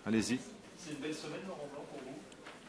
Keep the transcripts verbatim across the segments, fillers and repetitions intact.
allez-y. C'est une belle semaine, Laurent Blanc, pour vous?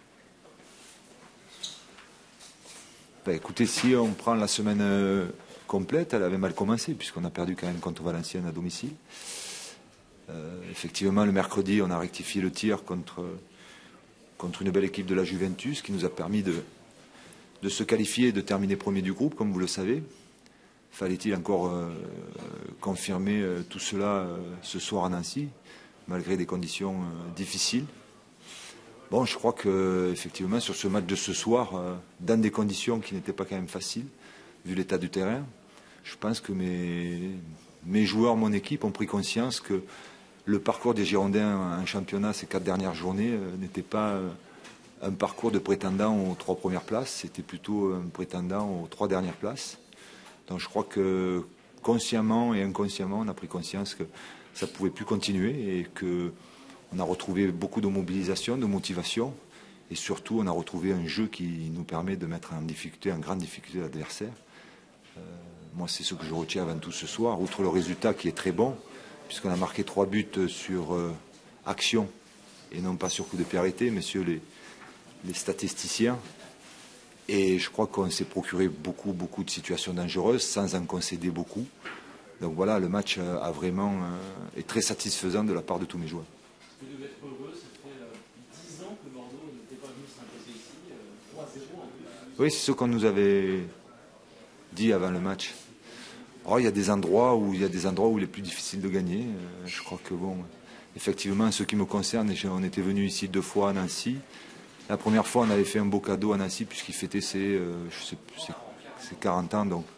Ben, écoutez, si on prend la semaine euh, complète, elle avait mal commencé, puisqu'on a perdu quand même contre Valenciennes à domicile. Euh, effectivement, le mercredi, on a rectifié le tir contre, contre une belle équipe de la Juventus, qui nous a permis de, de se qualifier et de terminer premier du groupe, comme vous le savez. Fallait-il encore euh, confirmer euh, tout cela euh, ce soir à Nancy, malgré des conditions euh, difficiles. Bon, je crois que effectivement sur ce match de ce soir, euh, dans des conditions qui n'étaient pas quand même faciles, vu l'état du terrain, je pense que mes, mes joueurs, mon équipe ont pris conscience que le parcours des Girondins en championnat ces quatre dernières journées euh, n'était pas euh, un parcours de prétendant aux trois premières places, c'était plutôt un prétendant aux trois dernières places. Donc je crois que consciemment et inconsciemment, on a pris conscience que ça ne pouvait plus continuer et qu'on a retrouvé beaucoup de mobilisation, de motivation et surtout on a retrouvé un jeu qui nous permet de mettre en difficulté, en grande difficulté l'adversaire. Euh, moi c'est ce que je retiens avant tout ce soir, outre le résultat qui est très bon, puisqu'on a marqué trois buts sur euh, action et non pas sur coup de pied arrêté, messieurs les, les statisticiens. Et je crois qu'on s'est procuré beaucoup, beaucoup de situations dangereuses sans en concéder beaucoup. Donc voilà, le match a vraiment euh, est très satisfaisant de la part de tous mes joueurs. Vous devez être heureux, ça fait dix ans que Bordeaux n'était pas venu s'imposer ici, euh, trois zéro en plus. Oui, c'est ce qu'on nous avait dit avant le match. Oh, il y a des endroits où il y a des endroits où il est plus difficile de gagner. Euh, je crois que bon, effectivement, en ce qui me concerne, on était venu ici deux fois à Nancy. La première fois, on avait fait un beau cadeau à Nancy puisqu'il fêtait ses, euh, je sais, ses, ses quarante ans. Donc,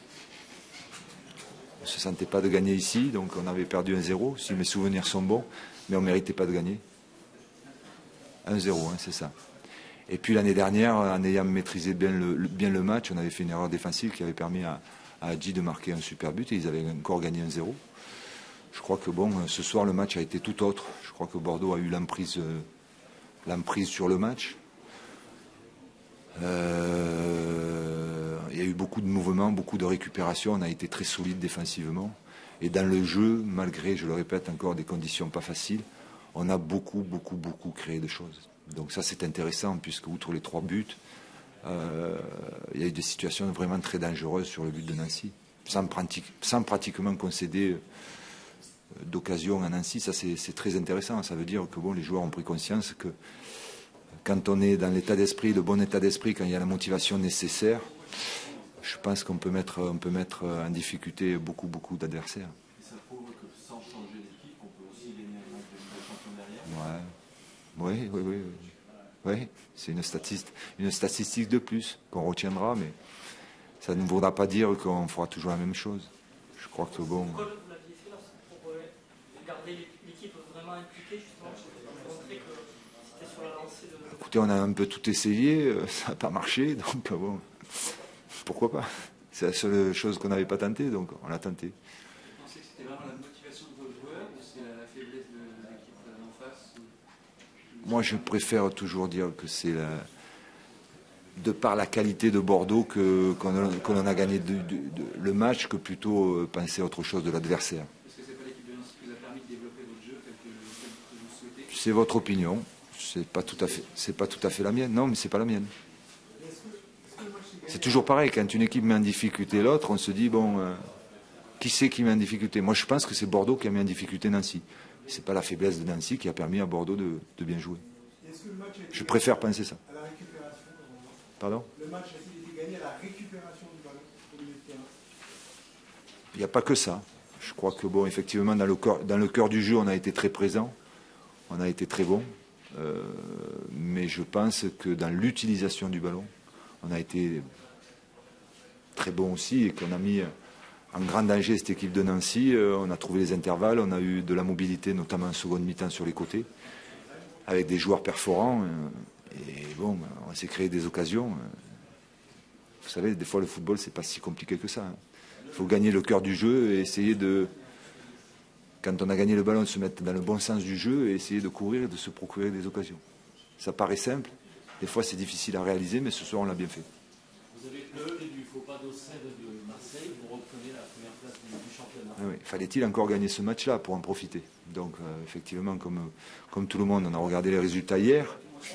on ne se sentait pas de gagner ici. Donc, on avait perdu un zéro, si mes souvenirs sont bons. Mais on ne méritait pas de gagner. un zéro, hein, c'est ça. Et puis, l'année dernière, en ayant maîtrisé bien le, bien le match, on avait fait une erreur défensive qui avait permis à, à Hadji de marquer un super but. Et ils avaient encore gagné un zéro. Je crois que, bon, ce soir, le match a été tout autre. Je crois que Bordeaux a eu l'emprise... Euh, l'emprise sur le match. Euh, il y a eu beaucoup de mouvements, beaucoup de récupération. On a été très solide défensivement. Et dans le jeu, malgré, je le répète encore, des conditions pas faciles, on a beaucoup, beaucoup, beaucoup créé de choses. Donc ça, c'est intéressant, puisque outre les trois buts, euh, il y a eu des situations vraiment très dangereuses sur le but de Nancy, sans, pratique, sans pratiquement concéder d'occasion à Nancy. Ça, c'est très intéressant. Ça veut dire que bon, les joueurs ont pris conscience que quand on est dans l'état d'esprit, le bon état d'esprit, quand il y a la motivation nécessaire, je pense qu'on peut mettre, on peut mettre en difficulté beaucoup, beaucoup d'adversaires. Ça prouve que sans changer d'équipe, on peut aussi gagner un match de Ligue des Champions derrière. Ouais. Oui, oui, oui. Oui, oui. C'est une statistique, une statistique de plus qu'on retiendra, mais ça ne voudra pas dire qu'on fera toujours la même chose. Je crois que bon... L'équipe vraiment impliquée, justement, pour montrer que c'était sur la lancée de... Écoutez, on a un peu tout essayé, ça n'a pas marché, donc bon, pourquoi pas? C'est la seule chose qu'on n'avait pas tentée, donc on l'a tenté. Vous pensez que c'était vraiment la motivation de vos joueurs ou c'est la faiblesse de l'équipe en face ou... Moi, je préfère toujours dire que c'est la... de par la qualité de Bordeaux que qu'on qu'on a gagné de, de, de, le match, que plutôt penser à autre chose de l'adversaire. C'est votre opinion, c'est pas tout à fait, c'est pas tout à fait la mienne. Non, mais c'est pas la mienne. C'est toujours pareil, quand une équipe met en difficulté l'autre, on se dit bon, euh, qui c'est qui met en difficulté? Moi, je pense que c'est Bordeaux qui a mis en difficulté Nancy. C'est pas la faiblesse de Nancy qui a permis à Bordeaux de, de bien jouer. Je préfère penser ça. Pardon? Le match a été gagné à la récupération du ballon au milieu de terrain. Il n'y a pas que ça. Je crois que bon, effectivement, dans le cœur, dans le cœur du jeu, on a été très présent. On a été très bon, euh, mais je pense que dans l'utilisation du ballon, on a été très bon aussi et qu'on a mis en grand danger cette équipe de Nancy. Euh, on a trouvé les intervalles, on a eu de la mobilité, notamment en seconde mi-temps sur les côtés, avec des joueurs perforants. Euh, et bon, on s'est créé des occasions. Vous savez, des fois le football, c'est pas si compliqué que ça. Hein. Il faut gagner le cœur du jeu et essayer de... Quand on a gagné le ballon, se mettre dans le bon sens du jeu et essayer de courir et de se procurer des occasions. Ça paraît simple, des fois c'est difficile à réaliser, mais ce soir on l'a bien fait. Vous Vous avez le et du faut pas d'Auxerre de Marseille, vous reprenez la première place du, du championnat. Ah oui. Fallait-il encore gagner ce match-là pour en profiter? Donc euh, effectivement, comme, comme tout le monde, on a regardé les résultats hier.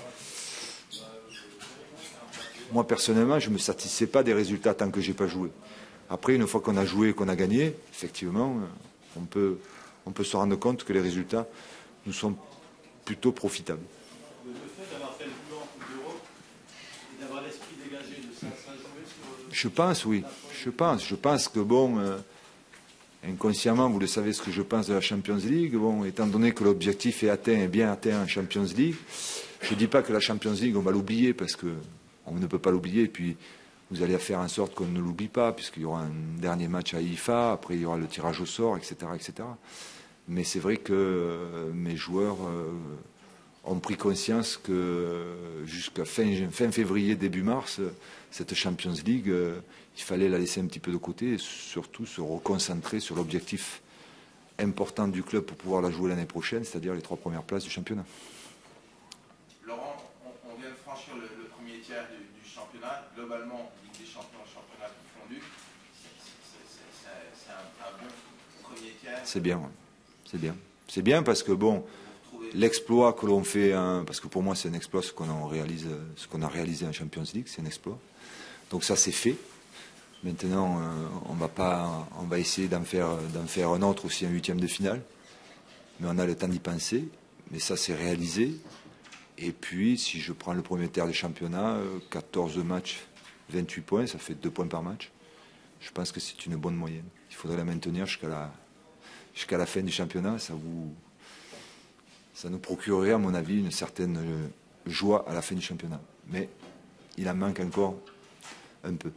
Moi personnellement, je ne me satisfais pas des résultats tant que je n'ai pas joué. Après, une fois qu'on a joué et qu'on a gagné, effectivement, on peut, on peut se rendre compte que les résultats nous sont plutôt profitables. Le fait d'avoir fait le plus en Coupe d'Europe et d'avoir l'esprit dégagé de ça, ça a joué sur... Je pense, oui. Je pense. Je pense que, bon, euh, inconsciemment, vous le savez ce que je pense de la Champions League. Bon, étant donné que l'objectif est atteint et bien atteint en Champions League, je ne dis pas que la Champions League, on va l'oublier parce qu'on ne peut pas l'oublier. Et puis, vous allez faire en sorte qu'on ne l'oublie pas, puisqu'il y aura un dernier match à I F A, après il y aura le tirage au sort, et cetera, et cetera. Mais c'est vrai que euh, mes joueurs euh, ont pris conscience que jusqu'à fin, fin février, début mars, cette Champions League, euh, il fallait la laisser un petit peu de côté et surtout se reconcentrer sur l'objectif important du club pour pouvoir la jouer l'année prochaine, c'est-à-dire les trois premières places du championnat. Laurent, on, on vient de franchir le, le premier tiers du, du championnat. Globalement, Ligue des champions, championnat confondu, c'est un, un bon premier tiers. C'est bien, ouais. C'est bien. C'est bien parce que, bon, l'exploit que l'on fait, hein, parce que pour moi c'est un exploit ce qu'on réalise, ce qu'on a réalisé en Champions League, c'est un exploit. Donc ça c'est fait. Maintenant, euh, on va pas, on va essayer d'en faire, d'en faire un autre aussi, un huitième de finale. Mais on a le temps d'y penser. Mais ça c'est réalisé. Et puis, si je prends le premier tiers du championnat, euh, quatorze matchs, vingt-huit points, ça fait deux points par match. Je pense que c'est une bonne moyenne. Il faudrait la maintenir jusqu'à la, jusqu'à la fin du championnat. Ça vous, ça nous procurerait, à mon avis, une certaine euh, joie à la fin du championnat. Mais il en manque encore un peu.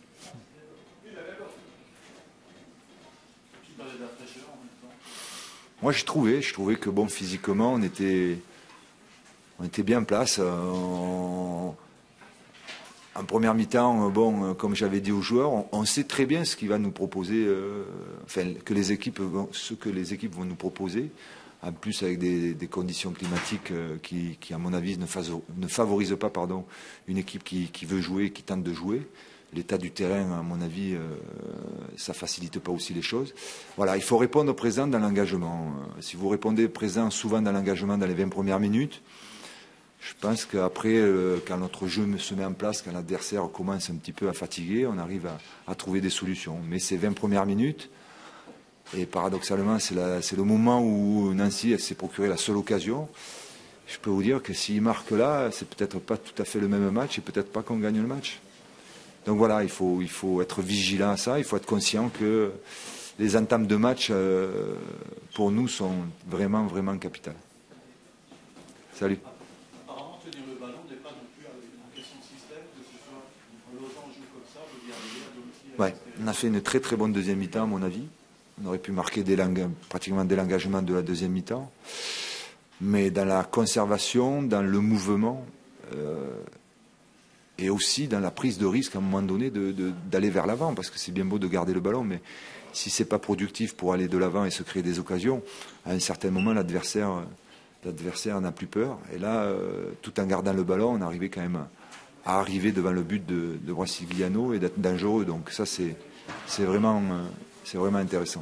Moi, j'ai trouvé, je trouvais que bon, physiquement, on était, on était bien en place. On, en première mi-temps, bon, comme j'avais dit aux joueurs, on, on sait très bien ce qu'il va nous proposer, euh, enfin, que les équipes, ce que les équipes vont nous proposer. En plus, avec des, des conditions climatiques euh, qui, qui, à mon avis, ne, ne favorisent pas, pardon, une équipe qui, qui veut jouer, qui tente de jouer. L'état du terrain, à mon avis, euh, ça ne facilite pas aussi les choses. Voilà, il faut répondre présent dans l'engagement. Si vous répondez présent souvent dans l'engagement dans les vingt premières minutes, je pense qu'après, euh, quand notre jeu se met en place, quand l'adversaire commence un petit peu à fatiguer, on arrive à, à trouver des solutions. Mais ces vingt premières minutes, et paradoxalement, c'est le moment où Nancy s'est procuré la seule occasion. Je peux vous dire que s'il marque là, c'est peut-être pas tout à fait le même match et peut-être pas qu'on gagne le match. Donc voilà, il faut, il faut être vigilant à ça, il faut être conscient que les entames de match, euh, pour nous, sont vraiment, vraiment capitales. Salut. Apparemment, tenir le ballon n'est pas non plus une question de système, que ce soit en logeant joue comme ça, vous y arrivez à domicile. Ouais, on a fait une très très bonne deuxième mi-temps, à mon avis. On aurait pu marquer des pratiquement dès l'engagement de la deuxième mi-temps. Mais dans la conservation, dans le mouvement, euh, et aussi dans la prise de risque à un moment donné d'aller vers l'avant, parce que c'est bien beau de garder le ballon, mais si c'est pas productif pour aller de l'avant et se créer des occasions, à un certain moment l'adversaire l'adversaire n'a plus peur. Et là, euh, tout en gardant le ballon, on arrivait quand même à, à arriver devant le but de, de Brasiliano et d'être dangereux. Donc ça, c'est c'est vraiment, euh, c'est vraiment intéressant.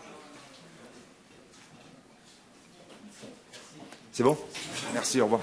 C'est bon? Merci, au revoir.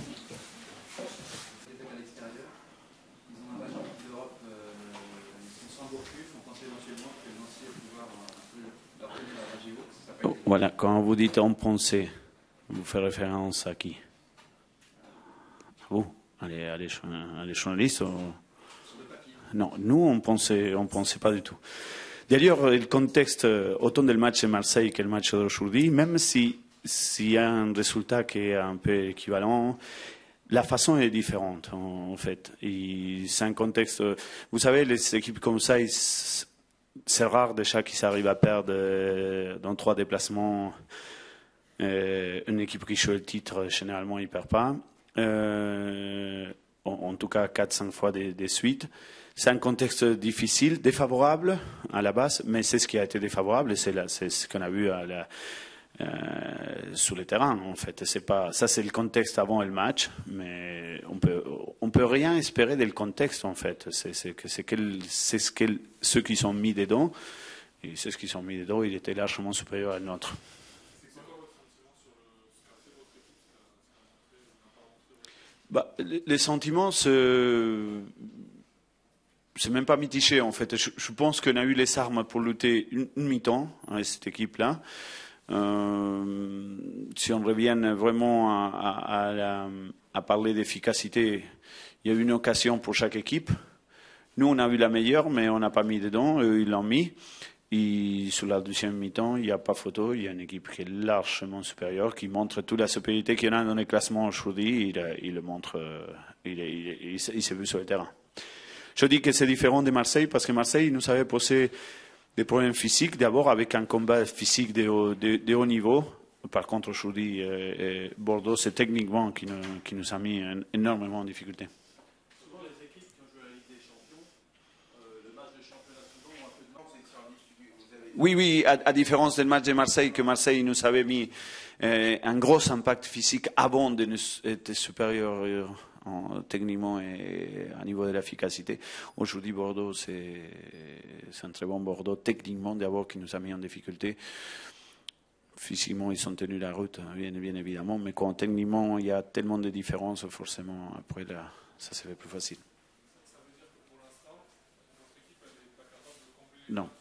Voilà, quand vous dites on pensait, vous faites référence à qui? Vous, allez, allez, allez journalistes ou... Non, nous on pensait, on pensait pas du tout. D'ailleurs, le contexte, autant du match de Marseille que le match d'aujourd'hui, même si s'il y a un résultat qui est un peu équivalent, la façon est différente en fait. C'est un contexte. Vous savez, les équipes comme ça, c'est rare déjà qu'ils arrivent à perdre dans trois déplacements. Euh, une équipe qui joue le titre, généralement, il ne perd pas. Euh, en, en tout cas, quatre cinq fois des, des suites. C'est un contexte difficile, défavorable à la base, mais c'est ce qui a été défavorable et c'est ce qu'on a vu à la, euh, sur le terrain, en fait. C'est pas, ça, c'est le contexte avant le match, mais on peut, on peut rien espérer du contexte, en fait. C'est, c'est, que, c'est, quel, c'est ce que ceux qui sont mis dedans, et ceux qui sont mis dedans, il était largement supérieur à notre. Bah, les sentiments, c'est, c'est même pas mitigé, en fait. Je, je pense qu'on a eu les armes pour lutter une, une mi-temps avec cette équipe-là. Euh, si on revient vraiment à, à, à, la, à parler d'efficacité, il y a eu une occasion pour chaque équipe. Nous, on a eu la meilleure, mais on n'a pas mis dedans. Eux, ils l'ont mis. Et sur la deuxième mi-temps, il n'y a pas photo. Il y a une équipe qui est largement supérieure, qui montre toute la supériorité qu'il y en a dans les classements aujourd'hui. Il, il le montre, il, il, il, il s'est vu sur le terrain. Je dis que c'est différent de Marseille parce que Marseille nous avait posé des problèmes physiques, d'abord avec un combat physique de haut, de, de haut niveau. Par contre, aujourd'hui, euh, Bordeaux, c'est techniquement qui nous, qui nous a mis un, énormément en difficulté. Souvent, les équipes qui ont joué à la Ligue des Champions, euh, le match de championnat souvent ont un peu de temps, c'est que sur un Oui, oui, à, à différence du match de Marseille, que Marseille nous avait mis euh, un gros impact physique avant de nous être supérieur en, techniquement et à niveau de l'efficacité. Aujourd'hui, Bordeaux, c'est, c'est un très bon Bordeaux, techniquement d'abord, qui nous a mis en difficulté. Physiquement, ils sont tenus la route, bien, bien évidemment, mais quand techniquement, il y a tellement de différences, forcément, après, là, ça se fait plus facile. Ça veut dire que pour l'instant, votre équipe n'est pas capable de combler... Non.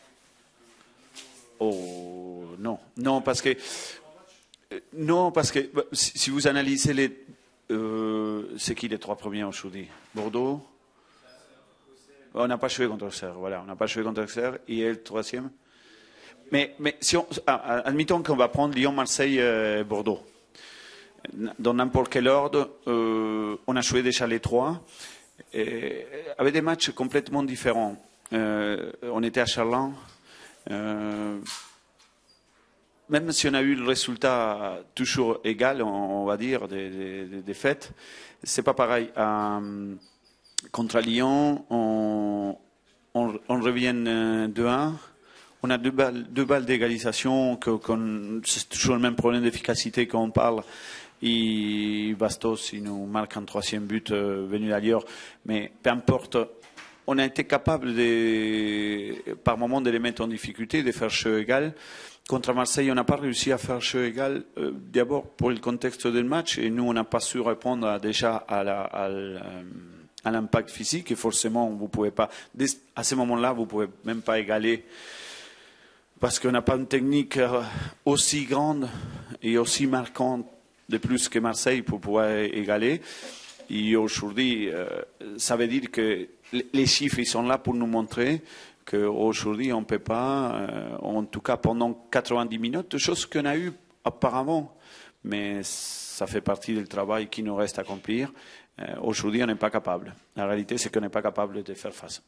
Oh, non. Non, parce que... Non, parce que si vous analysez les... Euh, c'est qui les trois premiers aujourd'hui? Bordeaux? On n'a pas joué contre Auxerre, voilà. On n'a pas joué contre Auxerre. Et le troisième? Mais, mais si on, admettons qu'on va prendre Lyon, Marseille, euh, Bordeaux. Dans n'importe quel ordre, euh, on a joué déjà les trois, et, avec des matchs complètement différents. Euh, on était à Charleroi. Euh, même si on a eu le résultat toujours égal, on, on va dire, des, des, des fêtes, c'est pas pareil. Euh, contre Lyon, on, on, on revient deux un. On a deux balles, deux balles d'égalisation, que, qu'on, c'est toujours le même problème d'efficacité qu'on parle. Et Bastos, il nous marque un troisième but euh, venu d'ailleurs. Mais peu importe, on a été capable, de, par moment, de les mettre en difficulté, de faire jeu égal. Contre Marseille, on n'a pas réussi à faire jeu égal, euh, d'abord pour le contexte du match. Et nous, on n'a pas su répondre à, déjà à, la, à, la, à l'impact physique. Et forcément, vous pouvez pas, à ce moment-là, vous ne pouvez même pas égaler. Parce qu'on n'a pas une technique aussi grande et aussi marquante de plus que Marseille pour pouvoir égaler. Et aujourd'hui, euh, ça veut dire que les chiffres ils sont là pour nous montrer qu'aujourd'hui, on ne peut pas, euh, en tout cas pendant quatre-vingt-dix minutes, chose qu'on a eu auparavant. Mais ça fait partie du travail qui nous reste à accomplir. Euh, aujourd'hui, on n'est pas capable. La réalité, c'est qu'on n'est pas capable de faire face.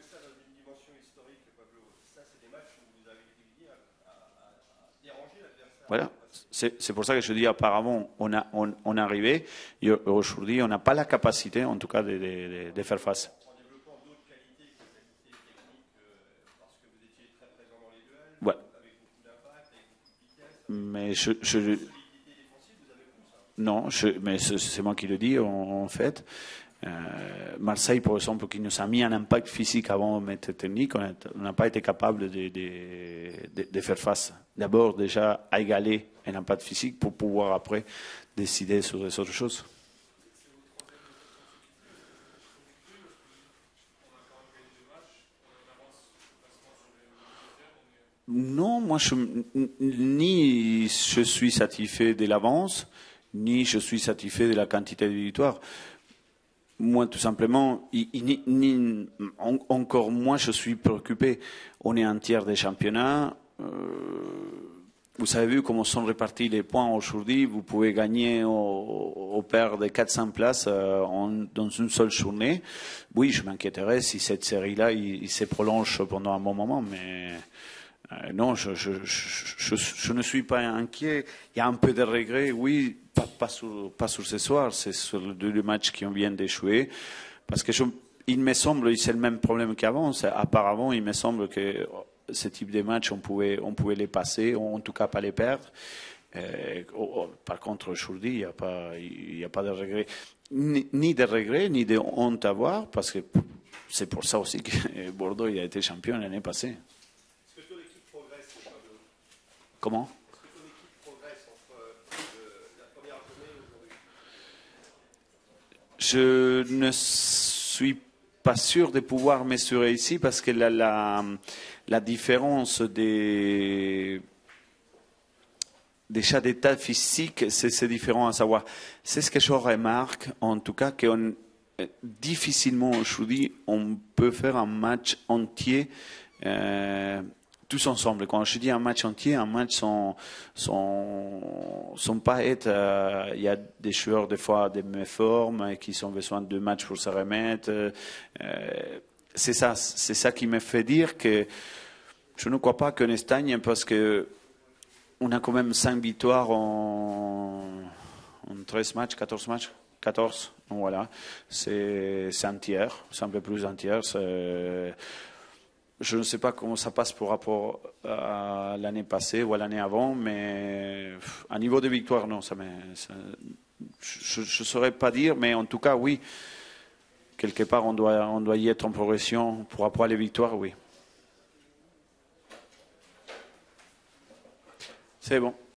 Voilà, c'est, c'est pour ça que je dis apparemment on a on, on est arrivé et aujourd'hui on n'a pas la capacité en tout cas de, de, de faire face. En développant d'autres qualités que la qualité technique, parce que vous étiez très présent dans les duels, ouais. Avec beaucoup d'impact, avec beaucoup de vitesse. Mais je, je non, je, mais c'est, c'est moi qui le dis en, en fait. Euh, Marseille, par exemple, qui nous a mis un impact physique avant de mettre technique, on n'a pas été capable de, de, de, de faire face. D'abord, déjà, à égaler un impact physique pour pouvoir après décider sur les autres choses. Non, moi, je, ni je suis satisfait de l'avance, ni je suis satisfait de la quantité de victoires. Moi, tout simplement, ni, ni, en, encore moins, je suis préoccupé. On est un tiers des championnats. Euh, vous avez vu comment sont répartis les points aujourd'hui. Vous pouvez gagner au, au pair de quatre cents places euh, en, dans une seule journée. Oui, je m'inquiéterais si cette série-là, il, il se prolonge pendant un bon moment, mais euh, non, je, je, je, je, je ne suis pas inquiet. Il y a un peu de regret, oui. Pas, pas, sur, pas sur ce soir, c'est sur le deux matchs qui viennent d'échouer. Parce que je, il me semble que c'est le même problème qu'avant. C'est, apparemment, il me semble que ce type de match, on pouvait, on pouvait les passer, ou en tout cas pas les perdre. Euh, oh, oh, par contre, aujourd'hui, il n'y a pas, il y a pas de regret, ni, ni de regret, ni de honte à avoir, parce que c'est pour ça aussi que Bordeaux il a été champion l'année passée. Est-ce que ton équipe progresse, Pablo? Comment? Est-ce que ton équipe progresse entre euh, la première journée et aujourd'hui? Je ne suis pas sûr de pouvoir mesurer ici parce que la, la, la différence des, déjà d'état physique, c'est différent à savoir. C'est ce que je remarque, en tout cas, qu'on difficilement aujourd'hui on peut faire un match entier euh, tous ensemble. Quand je dis un match entier, un match sans, sans, sans pas être... Euh, il y a des joueurs des fois de méformes qui ont besoin de matchs pour se remettre. Euh, c'est ça, c'est ça qui me fait dire que je ne crois pas qu'en Espagne, parce que on a quand même cinq victoires en, en treize matchs, quatorze matchs. quatorze, donc voilà, c'est un tiers, c'est un peu plus d'un tiers. Je ne sais pas comment ça passe par rapport à l'année passée ou à l'année avant, mais à niveau de victoire, non, ça, ça, je ne saurais pas dire, mais en tout cas, oui, quelque part, on doit, on doit y être en progression pour rapport à les victoires, oui. C'est bon.